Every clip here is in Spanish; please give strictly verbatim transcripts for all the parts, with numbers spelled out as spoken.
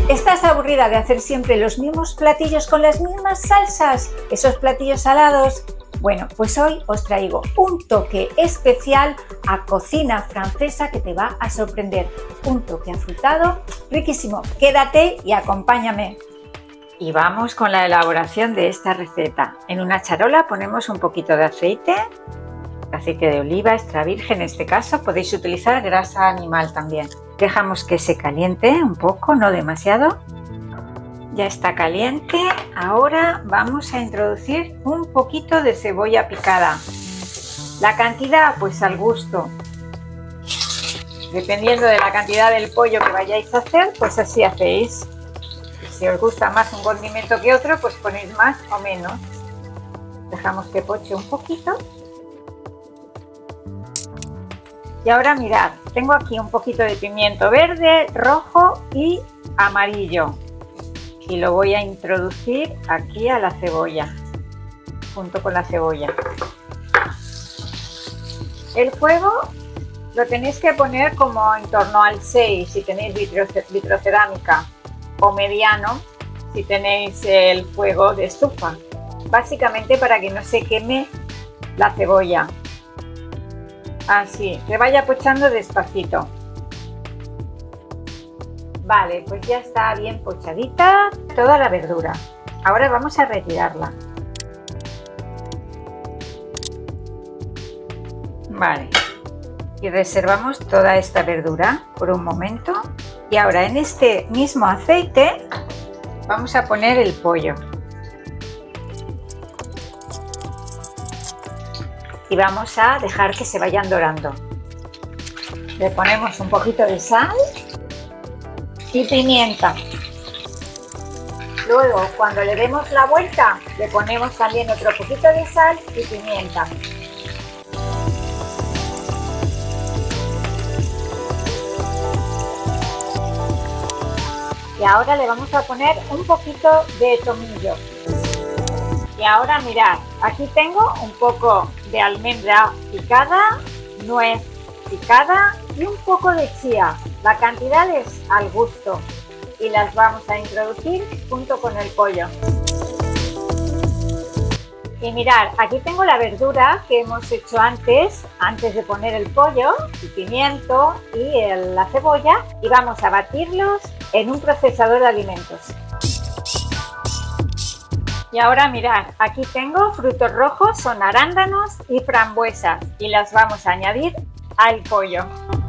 ¿Estás aburrida de hacer siempre los mismos platillos con las mismas salsas? ¿Esos platillos salados? Bueno, pues hoy os traigo un toque especial a cocina francesa que te va a sorprender. Un toque afrutado, riquísimo. Quédate y acompáñame. Y vamos con la elaboración de esta receta. En una charola ponemos un poquito de aceite, aceite de oliva extra virgen en este caso, podéis utilizar grasa animal también. Dejamos que se caliente un poco, no demasiado. Ya está caliente. Ahora vamos a introducir un poquito de cebolla picada. La cantidad, pues al gusto. Dependiendo de la cantidad del pollo que vayáis a hacer, pues así hacéis. Si os gusta más un condimento que otro, pues ponéis más o menos. Dejamos que poche un poquito. Y ahora mirad, tengo aquí un poquito de pimiento verde, rojo y amarillo. Y lo voy a introducir aquí a la cebolla, junto con la cebolla. El fuego lo tenéis que poner como en torno al seis si tenéis vitrocerámica, o mediano si tenéis el fuego de estufa. Básicamente para que no se queme la cebolla. Así, que vaya pochando despacito. Vale, pues ya está bien pochadita toda la verdura. Ahora vamos a retirarla. Vale. Y reservamos toda esta verdura por un momento. Y ahora en este mismo aceite vamos a poner el pollo. Y vamos a dejar que se vayan dorando. Le ponemos un poquito de sal y pimienta. Luego, cuando le demos la vuelta, le ponemos también otro poquito de sal y pimienta. Y ahora le vamos a poner un poquito de tomillo. Y ahora mirad, aquí tengo un poco de almendra picada, nuez picada y un poco de chía. La cantidad es al gusto y las vamos a introducir junto con el pollo. Y mirad, aquí tengo la verdura que hemos hecho antes, antes de poner el pollo, el pimiento y el, la cebolla, y vamos a batirlos en un procesador de alimentos. Y ahora mirad, aquí tengo frutos rojos, son arándanos y frambuesas, y las vamos a añadir al pollo.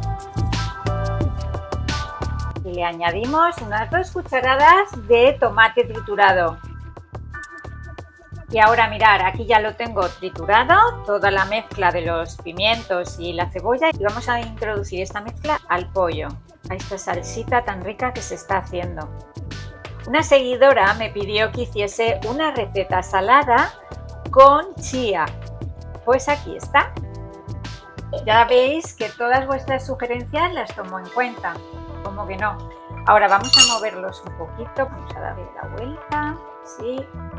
Y le añadimos unas dos cucharadas de tomate triturado. Y ahora mirad, aquí ya lo tengo triturado, toda la mezcla de los pimientos y la cebolla, y vamos a introducir esta mezcla al pollo, a esta salsita tan rica que se está haciendo. Una seguidora me pidió que hiciese una receta salada con chía. Pues aquí está. Ya veis que todas vuestras sugerencias las tomo en cuenta. Como que no. Ahora vamos a moverlos un poquito. Vamos a darle la vuelta. Así.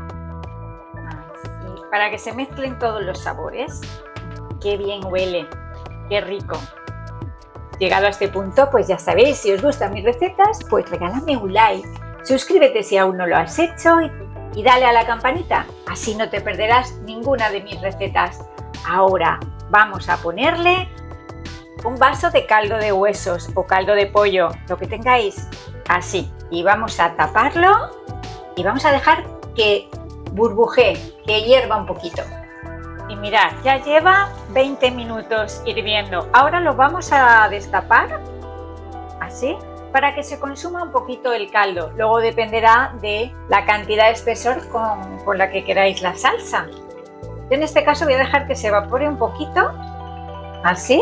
Así. Para que se mezclen todos los sabores. Qué bien huele. Qué rico. Llegado a este punto, pues ya sabéis, si os gustan mis recetas, pues regálame un like. Suscríbete si aún no lo has hecho y, y dale a la campanita, así no te perderás ninguna de mis recetas. Ahora vamos a ponerle un vaso de caldo de huesos o caldo de pollo, lo que tengáis, así. Y vamos a taparlo y vamos a dejar que burbujee, que hierva un poquito. Y mirad, ya lleva veinte minutos hirviendo. Ahora lo vamos a destapar, así, para que se consuma un poquito el caldo. Luego dependerá de la cantidad de espesor con, con la que queráis la salsa. En este caso voy a dejar que se evapore un poquito, así.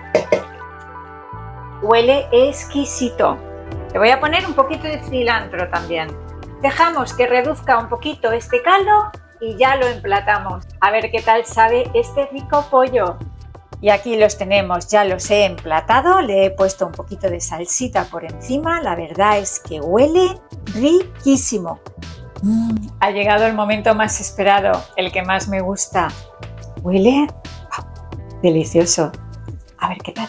Huele exquisito. Le voy a poner un poquito de cilantro también. Dejamos que reduzca un poquito este caldo y ya lo emplatamos. A ver qué tal sabe este rico pollo. Y aquí los tenemos, ya los he emplatado, le he puesto un poquito de salsita por encima, la verdad es que huele riquísimo. Mm, ha llegado el momento más esperado, el que más me gusta. Huele oh, delicioso. A ver qué tal.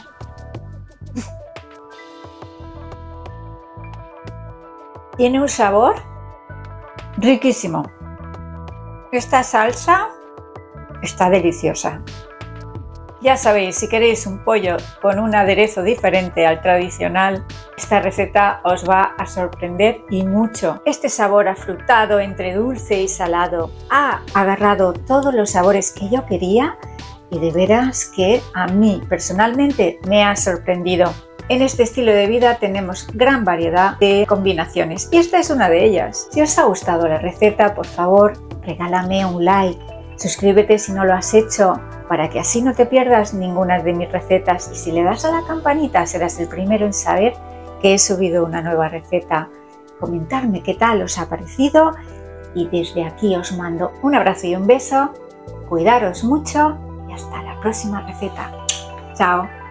Tiene un sabor riquísimo. Esta salsa está deliciosa. Ya sabéis, si queréis un pollo con un aderezo diferente al tradicional, esta receta os va a sorprender y mucho. Este sabor afrutado entre dulce y salado ha agarrado todos los sabores que yo quería y de veras que a mí personalmente me ha sorprendido. En este estilo de vida tenemos gran variedad de combinaciones y esta es una de ellas. Si os ha gustado la receta, por favor, regálame un like. Suscríbete si no lo has hecho para que así no te pierdas ninguna de mis recetas y si le das a la campanita serás el primero en saber que he subido una nueva receta. Comentarme qué tal os ha parecido y desde aquí os mando un abrazo y un beso. Cuidaros mucho y hasta la próxima receta. Chao.